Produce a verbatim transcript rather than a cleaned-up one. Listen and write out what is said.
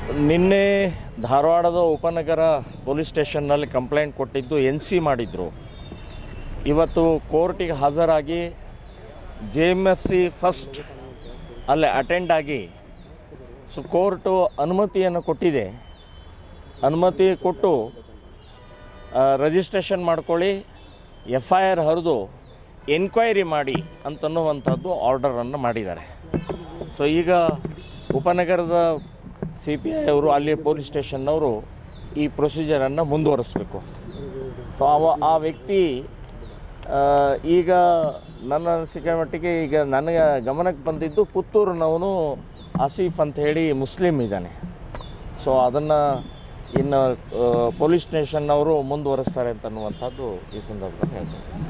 ನಿನ್ನೆ ಧಾರವಾಡದ ಉಪನಗರ ಪೊಲೀಸ್ ಸ್ಟೇಷನ್ನಲ್ಲಿ ಕಂಪ್ಲೇಂಟ್ ಕೊಟ್ಟಿದ್ದು ಎನ್ ಸಿ ಮಾಡಿದ್ರು. ಇವತ್ತು ಕೋರ್ಟಿಗೆ ಹಾಜರಾಗಿ J M F C first ಅಲ್ಲೇ ಅಟೆಂಡ್ ಆಗಿ ಸೊ ಕೋರ್ಟು ಅನುಮತಿಯನ್ನು ಕೊಟ್ಟಿದೆ. ಅನುಮತಿ ಕೊಟ್ಟು ರಿಜಿಸ್ಟ್ರೇಷನ್ ಮಾಡ್ಕೊಳ್ಳಿ, ಎಫ್ ಐ ಆರ್ ಹರಿದು ಎನ್ಕ್ವೈರಿ ಮಾಡಿ ಅಂತನ್ನುವಂಥದ್ದು ಆರ್ಡರನ್ನು ಮಾಡಿದ್ದಾರೆ. ಸೊ ಈಗ ಉಪನಗರದ ಸಿ ಪಿ ಐ ಅವರು ಅಲ್ಲಿ ಪೊಲೀಸ್ ಸ್ಟೇಷನ್ನವರು ಈ ಪ್ರೊಸೀಜರನ್ನು ಮುಂದುವರಿಸಬೇಕು. ಸೊ ಅವ ಆ ವ್ಯಕ್ತಿ ಈಗ ನನ್ನ ಅನಿಸಿಕೆ ಮಟ್ಟಿಗೆ ಈಗ ನನಗೆ ಗಮನಕ್ಕೆ ಬಂದಿದ್ದು ಪುತ್ತೂರಿನವನು ಆಸೀಫ್ ಅಂತ ಹೇಳಿ ಮುಸ್ಲಿಮ್ ಇದ್ದಾನೆ. ಸೊ ಅದನ್ನು ಇನ್ನು ಪೊಲೀಸ್ ಸ್ಟೇಷನ್ನವರು ಮುಂದುವರಿಸ್ತಾರೆ ಅಂತನ್ನುವಂಥದ್ದು ಈ ಸಂದರ್ಭದಲ್ಲಿ ಹೇಳ್ತಾರೆ.